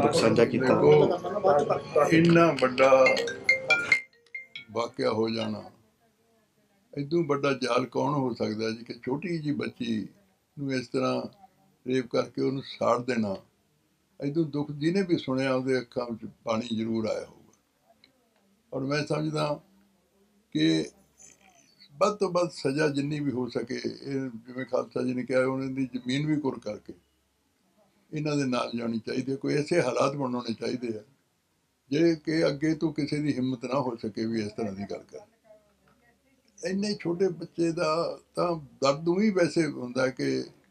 दुख साझा किया। देखो इन्ना बड़ा वाकया हो जाना, इदू बड़ा जाल कौन हो सकता जी कि छोटी जी बच्ची नूं इस तरह रेप करके उन्हें साड़ देना। इदू दुख जिन्हें भी सुनिया उसके अखां विच पानी जरूर आया होगा। और मैं समझदा कि ਵੱਧ ਤੋਂ ਵੱਧ सज़ा जिन्नी भी हो सके, जिवें खालसा जी ने कहा उन्होंने जमीन भी कुर करके इन्हां दे नाल जानी चाहिए। कोई ऐसे हालात बनाने चाहिए है जे कि अगे तो किसी की हिम्मत ना हो सके भी इस तरह की गल कर। इन्ने छोटे बच्चे का तो दर्द ही वैसे होंदा कि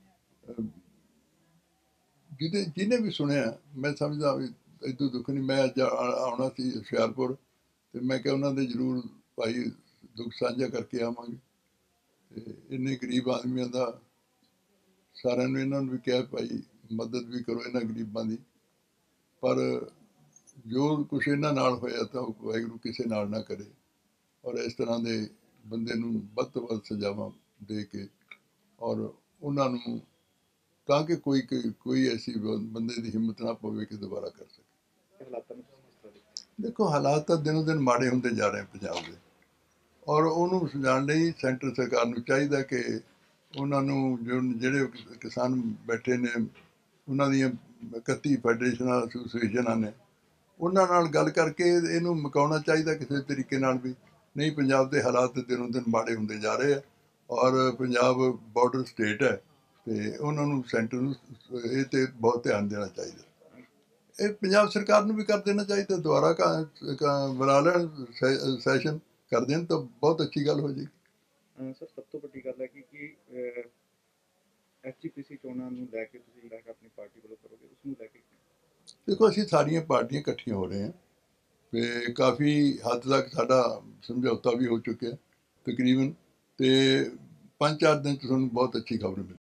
जिन्हें भी सुनिया मैं समझदा भी इदू दुख नहीं। मैं अज आना सी हुशियारपुर तो मैं क्या उन्होंने जरूर भाई दुख साझा करके आवांगे। इन्ने गरीब आदमियों का सारे इन्होंने भी कहा भाई मदद भी करो इन्होंने गरीबों की। पर जो कुछ इन्हों नाल होया तो वाहिगुरू किसी नाल ना करे और इस तरह के बंदे नूं वध तो वध सजावां दे के और उन्होंने ताकि कोई ऐसी बंदे की हिम्मत ना पवे कि दोबारा कर सके। देखो हालात तो दिनों दिन माड़े होंदे जा रहे हैं पंजाब के और उन्होंने समझाने लई सेंटर सरकार नूं चाहिए कि उन्होंने जो जिहड़े किसान बैठे ने उन्हों दी 31 फैडरेशन एसोसीएशन ने उन्होंने नाल गल करके इनू मुकाउणा चाहिए किसी तरीके नाल भी। नहीं पंजाब के हालात दिनों दिन माड़े होंदे जा रहे हैं और पंजाब बॉर्डर स्टेट है तो उन्होंने सेंटर ये तो बहुत ध्यान देना चाहिए। ये पंजाब सरकार नूं भी कर देना चाहिए, दोबारा बुला लैण सैशन कर देन तो बहुत अच्छी गल हो जाएगी। सर सब तो वड्डी गल है कि एसजीपीसी चोणां नूं लैके तुसीं अपनी पार्टी वालों करोगे उस नूं लैके देखो असीं सारियां पार्टियां इकट्ठियां हो रहे हैं तो काफ़ी हद तक साडा समझौता भी हो चुका है तकरीबन। तो 5-4 दिन तो तुहानूं बहुत अच्छी खबर मिली।